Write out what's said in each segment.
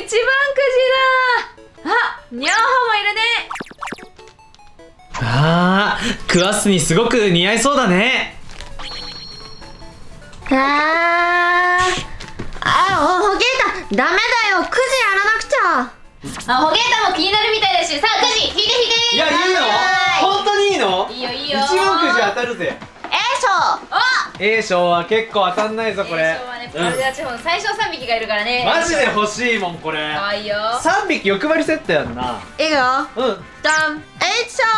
一番くじだ。あ、にゃおはもいるね。 あー、クワッスにすごく似合いそうだね。 ほげーた、ダメだよ、くじやらなくちゃ。 あ、ほげーたも気になるみたいだし、さあくじ引いて引いて。 いや、いいの？本当にいいの？ いいよいいよ。 一番くじ当たるぜ。A 賞は結構当たんないぞこれ。 A 賞はね、パルデア地方の最小3匹がいるからね。 マジで欲しいもんこれ。 かわいいよ。 3匹欲張りセットやんな。 いいよ。 うん。 ダン H 賞。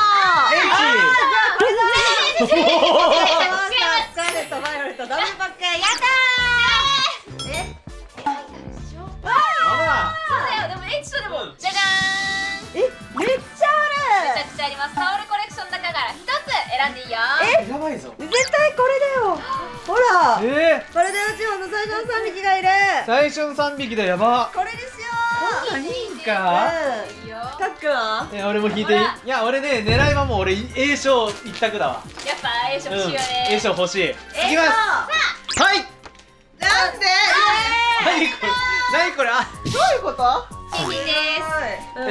H。 スカーレット、バイオレット、ダブルパック、やったー。 あら。 そうだよ。でも H 賞でもじゃじゃーん。 めっちゃめちゃくちゃあります。タオルコレクションの中から一つ選んでいいよ。 やばいぞ。 絶対これだよ。ほら、パルデア地方の最初の3匹がいる。 最初の3匹だ。やば。 これにしよう。 いいんか。 いいよ。 タックは俺も引いていい？いや俺ね、狙いはもう俺 A 賞一択だわ。 やっぱ A 賞欲しいよね。 A 賞欲しい。いきます。はい。 なんで何これ？何これ？あ、 どういうこと？ 新品です。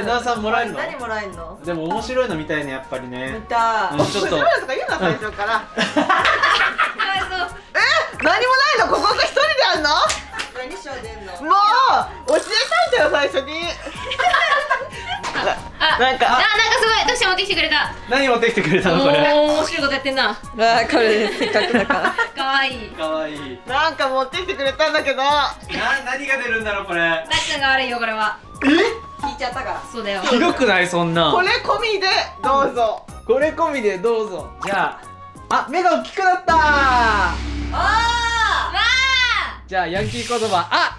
なあさんもらえるの？ 何もらえるの？ でも面白いの見たいね、やっぱりね。 見たい。 ちょっと面白いとか言うな、最初から。 何もないの？ここが一人であんの？ 何賞出んの？ もう教えたんだよ最初に。なんかなんかすごい、読者持ってきてくれた。 何持ってきてくれたのこれ？ 面白いことやってんな。 あ、これせっかくだから。 かわいい。 かわいい。 なんか持ってきてくれたんだけど。 何が出るんだろうこれ。 なっちゃんが悪いよこれは。 聞いちゃったから。 そうだよ。 ひどくないそんな。 これ込みでどうぞ。 これ込みでどうぞ。じゃあ、目が大きくなったー。 わじゃあヤンキー言葉、あ、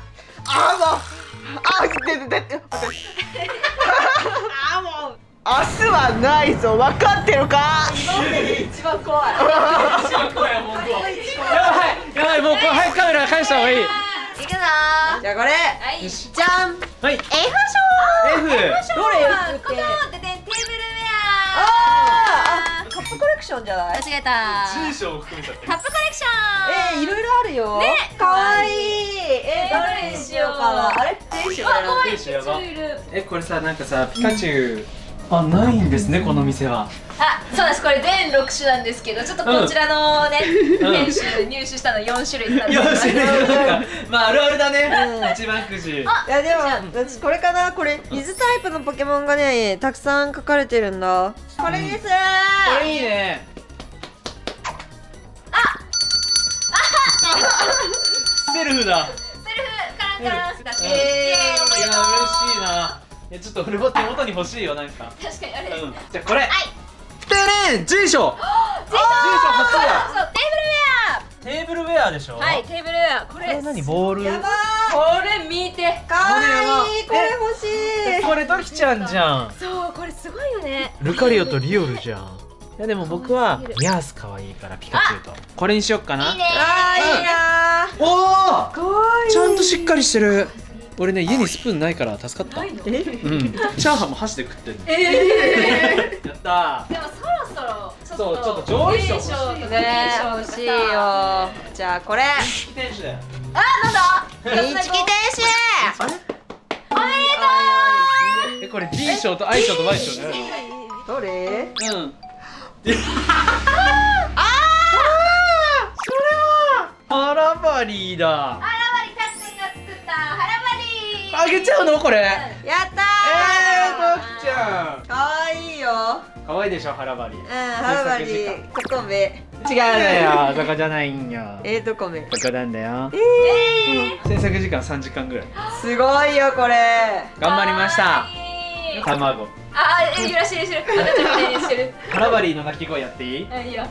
もう明日はないぞ、分かってるか？ 今までで一番怖い。 一番怖いもん。やばいやばい、もうこれ早くカメラ返した方がいい。 いくぞー。 じゃあこれ。 はい。 じゃん。 はい。 F 賞。 F。 どれ F って？ このでね、テーブルウェア。 カップコレクションじゃない？ 間違えた。 G 賞を含めちゃってる。 カップコレクション。 いろいろあるよ。 ね、 かわいい。どどれれにしにしようようかな。あれテンションやな。 テンションやば。これさ、なんかさ、ピカチュウ、あ、ないんですね、この店は。 あ、そうです。これ全6種なんですけど、ちょっとこちらのね、入手したの4種類なんで。 よし、なんか、まああるあるだね。一番くじ。 いやでも私これかな、これ水タイプのポケモンがねたくさん書かれてるんだ。これです。 これいいね。セルフだ。 セルフカランカランだし。 いや、嬉しいな。いや、ちょっと俺も手元に欲しいよ、なんか。 確かにあれ。 うん。じゃあこれ。 はい。 てれん、G 賞。 そう、 初や。 そう、テテーブルウェアでしょ。 ーブルウェア。はい、テーブルウェア。これ。 何ボール。 やばこれ見て。 ー。かわいい。これ欲しい。 これドキちゃんじゃん。 そう、これすごいよね。 ルカリオとリオルじゃん。いやでも僕はニャース可愛いからピカチュウとこれにしよっかな。 いいね。 あーいいなー。 おお、 かわいい。 ちゃんとしっかりしてる。俺ね、家にスプーンないから助かった。うん。チャーハンも箸で食ってんの。やったでもそろそろそうちょっと上位賞欲しい賞ね欲しいよ。じゃあこれ。 ー。店主だよ。 あ、なんだ。 インチキ天使。 おめでとう。 これ D 賞と I 賞と Y 賞ね。 どれ？ うん。それはハラバリーだ。 ハラバリたっくんが作ったハラバリー。 あげちゃうのこれ。 やったドキちゃん。 ー。かわいいよ。 可愛いでしょハラバリー。 ハラバリーココメ。 違うんだよ。そこじゃないんよ。 どこめ。 そこなんだよ。制作時間3時間ぐらい。 すごいよこれ。 頑張りました。 かわいい。 卵。 揺らしてるしてる。赤ちゃんみたいにしてる。 ハラバリーの鳴き声やっていい？ いいよ。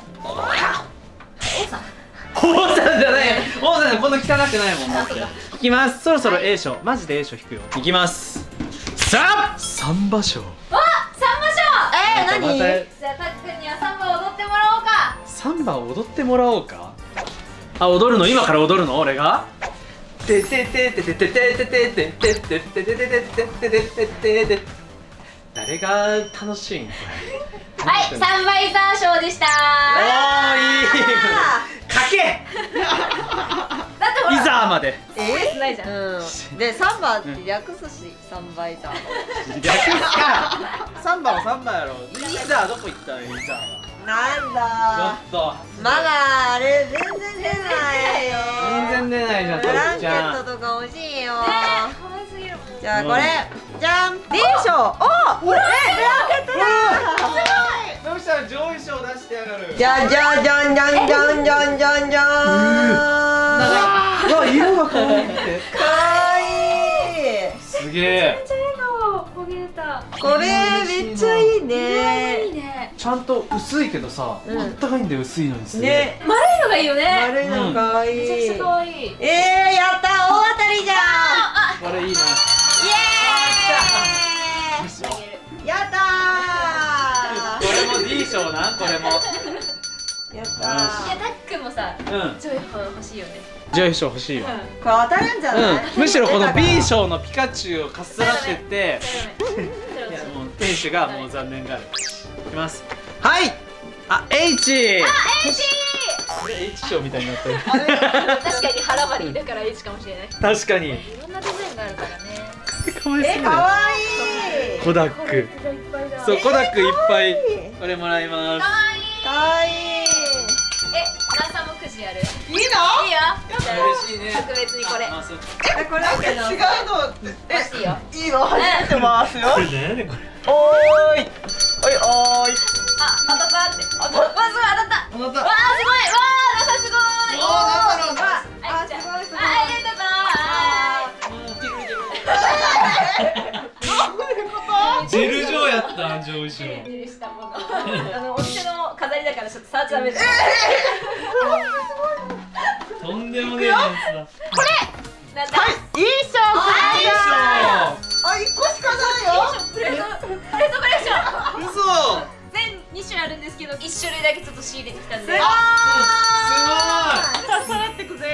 王さんじゃないよ。王さんこんな汚くないもん。だっていきます。そろそろ A 賞、マジで A 賞引くよ。いきます。さあ、サンバ賞。 あ、サンバ賞。 何？ じゃあたっくんにはサンバを踊ってもらおうか。 サンバを踊ってもらおうか。あ、踊るの？今から踊るの？俺が？ててててててててててててててててて。誰が楽しいんこれ？ はい、サンバイザー賞でした。 おー、いい。 かけだってほらいざーまでないじゃん。 うんでサンバって略すしサンバイザー略すかサンバはサンバやろ。いざーどこ行ったのいざーは。 なんだちょっとまだあれ全然出ないよ全然出ないじゃん。 ブランケちゃんットとか欲しいよ可愛すぎるもん。 じゃあこれじゃん D 賞おブランケットだどうしたら上位賞出してやがる。 じゃじゃじゃんじゃんじゃんじゃんじゃんじゃんうわ色が可愛いって。 かわいいすげえ。 めっちゃ笑顔ほげれた。 これめっちゃいいいいねね。 ちゃんと薄いけどさ、 うんあったかいんだよ薄いのにすげえ。 ね丸いのがいいよね。 丸いのかわいいめちゃくちゃ可愛い。 やった大当たりじゃんこれいいな。 イエーイやったこれも D 賞な。これもーやったいやタックもさ、 うんジョイフ欲しいよね。 上位賞欲しいわ。 これ当たるんじゃないむしろこの B 賞のピカチュウをかっさらってっていいやもう店主がもう残念がる。いきますはい。あ H。 これ H 賞みたいになってる。 確かに腹張りだから H かもしれない。 確かに。 いろんなデザインがあるからね。 かわいそうかわだよ。 いいコダック。 これいっぱいだ。 そうコダックいっぱい。 かこれもらいます。 わいいナンさんもくじやる。 いいの？ いいよ。じゃあ嬉しいね。 特別にこれあそうこれだけど違うの欲しいよ。 いいの初めて回すよ。 これ何やねんこれ。 おーいおいおーい。 あ、当たったって。わ、すごい当たった。 当たった。 わあ、すごい。わあ、ナンさんすごい。 あーなんだろうあ、 すごいすごいあ、入れたぞ。 ジェル状やった上位賞。 ジェルしたもの。お店の飾りだからちょっと触っちゃダメだ。 とんでもねえやつだ。 なんだ。 いい勝負だ。あ、一個しかないよ。 プレートコレクション。 嘘。 全2種あるんですけど、1種類だけちょっと仕入れてきたんで。 すさあ、さらってくぜ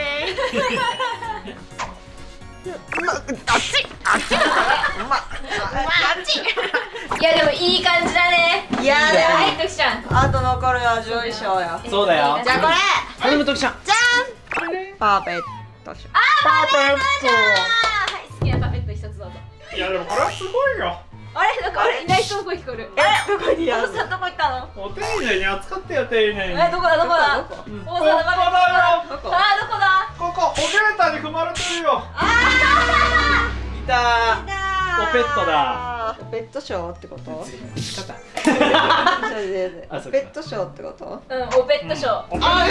あっちあっちだからまあっちいやでもいい感じだね。 いやじゃあはい、ときちゃん。 あと残るは上位賞よそうだよ。 じゃあこれ頼むときちゃん。 じゃんパーフェクト賞パーフェクト。 はい、好きなパペット一つどうぞ。 いやでもこれはすごいよ。 あれ、なんかいない人の声聞こえる。 どこにお父さんどこ行ったの？ お丁寧に扱ってよ丁寧に。 どこだどこだ？ どこお父さんのパペットどこあー、どこだ？ ここオペレーターに踏まれてるよ。いたー。オペットだ。 ペット賞ってこと仕方。 ペそうかット賞ってことうん、おペットショー。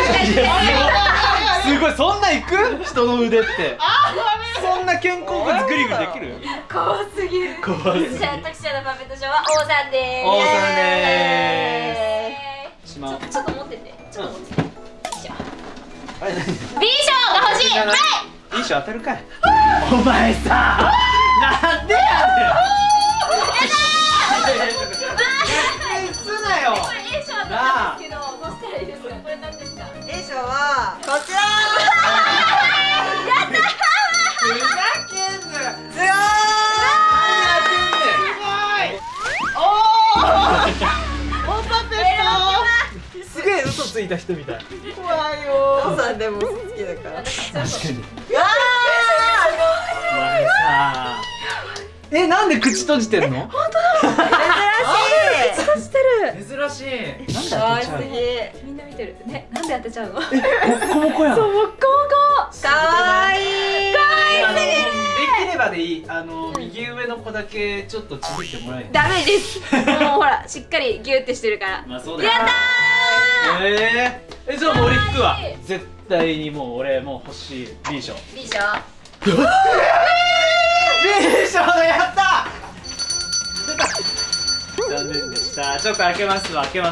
すごいそんな行く？人の腕って。そんな肩甲骨グリグリできる？ 怖すぎる。 怖すぎる。 じゃあ、ときちゃんのパペットショーは王さんでーす。 王さんえでーす。しまう。 ちょっと持ってて。ちょっと持ってて。よいしょ。 あれ何？ B 賞が欲しい。はい。 いい賞当たるかい。お前さ、なんでやねん。逆転すなよ。 これ A 賞だったんですけど、どうしたらいいですか？これ何ですか？ A 賞はこちらふざけんなよ。 強いおパペッすげえ嘘ついた人みたい。 ト。怖いよ。 お父さんでも好きだから確かに。 お前さ。なんで口閉じてんの？ 珍しいしてる。 珍しい。なんでかわいす当てちゃうの？ ぎみんな見てる。ね、なんで当てちゃうの？ ボッコボコやん。 そう、もっこもこ。 かわいいできればでいい。右上の子だけちょっとちぎってもらえへん。 ダメです。もうほら、しっかりギュってしてるから。 まあそうだよ。 やったじゃあもう俺引くわかわいい。 絶対にもう俺もう欲しい B 賞。 ー。B 賞。 B 賞やった。残念でした。ちょっと開けますわ。 かわ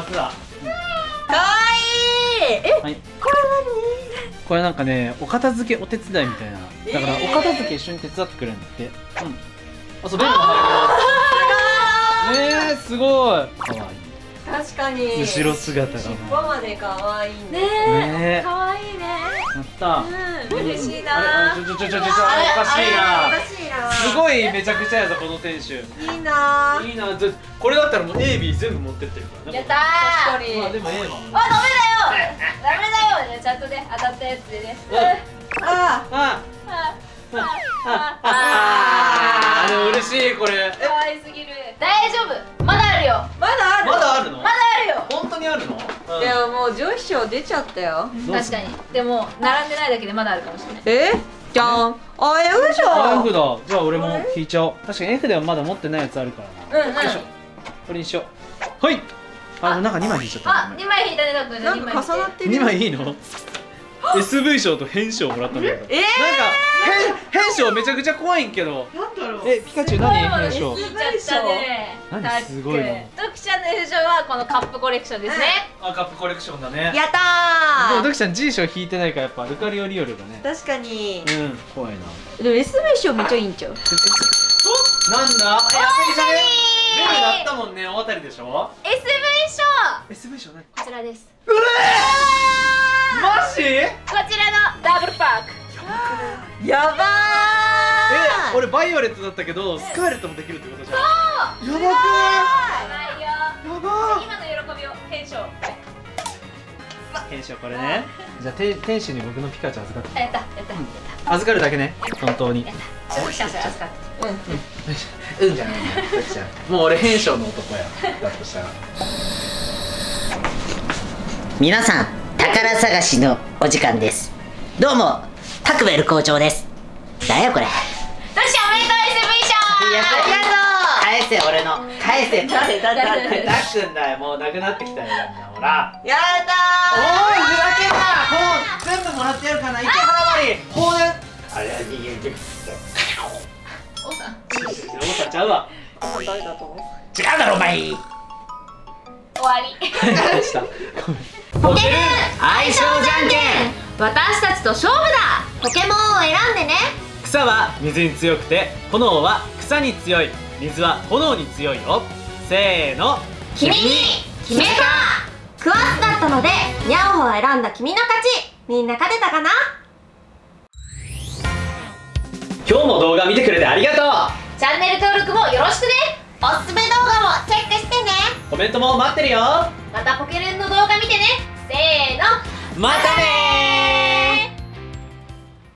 いいはい。これなんかね、お片付けお手伝いみたいな。だからお片付け一緒に手伝ってくれるんだって。うん。あ、そうベルも入るよ。すごい。可愛い。 確かに後ろ姿が。 尻尾までかわいいねねねえ。かわいいね。 やった。 うん、嬉しいあれな。 ちょおかしいな。 おかしいなすごいめちゃくちゃやぞこの店主。 いいないいな。これだったらもう A、B 全部持ってってるからね。 やったー。 確かにまあでも A はもう。 あ、ダメだよ。 だよね、ちゃんとね当たったやつでね。 あでも嬉しいこれ。 可愛すぎる。大丈夫、まだあるよ。 まだある。 まだあるの？ まだあるよ。 本当にあるの？ いやもう上位賞出ちゃったよ。 確かに。でも並んでないだけでまだあるかもしれない。 じゃん。あ、F じゃん。 F だ。じゃあ俺も引いちゃおう。確かに F ではまだ持ってないやつあるからな。 うんうん。 よいしょ。これにしよう。はい。なんか2枚引いちゃった。 あ、2枚引いたね、だくん。 なんか重なってる。 2枚いいの？ SV 賞と変賞もらったんだけど。なんか変賞めちゃくちゃ怖いんけど。 なんだろう。 ピカチュウ何変賞？ 引いちゃったね。 何すごいの？ ドキちゃんのF賞はこのカップコレクションですね。 カップコレクションだね。 やったー。 でもドキちゃん G 賞引いてないからやっぱルカリオリオルがね。 確かに。 怖いな。 でも SV 賞めっちゃいいんちゃう。 なんだ？やっぱりじゃね。ベルだったもんね。大当たりでしょ？ SV 賞。 SV 賞何？ こちらです。 マジ？ こちらのダブルパック。 やばー。 俺バイオレットだったけどスカーレットもできるってことじゃん。 そう。 やばくない？ やばいよ。 やば今の喜びを変賞。 変賞これね。じゃあ天使に僕のピカチュウ預かって。 やった。 預かるだけね。本当に。 ドキちゃんそれ預かって。 うんじゃないね。ドキちゃん。もう俺変賞の男や。だとしたら。 皆さん、宝探しのお時間です。どうも、タクベル校長です。だよこれ。 ドキちゃんおめでとう SV 賞。 いや、ありがとう。返せ俺の、返せ。誰たっくんだよ。もうなくなってきたよ。ほら。 やったおい、ふざけんな。本全部もらってやるからな。池原割り。法年。あれ、逃げて。 おさん。 おさんちゃうわ。 ー。誰だと思う。 違うだろお前。 終わり。 ポケルン相性じゃんけん。 私たちと勝負だ。ポケモンを選んでね。 草は水に強くて、炎は草に強い。水は炎に強いよ。せーの。 君に決めた。 クワッツだったのでニャオホを選んだ君の勝ち。みんな勝てたかな？ 今日も動画見てくれてありがとう。 チャンネル登録もよろしくね。 おすすめ動画もチェックしてね。 コメントも待ってるよ。 またポケレンの動画見てね。せーの。 またねー。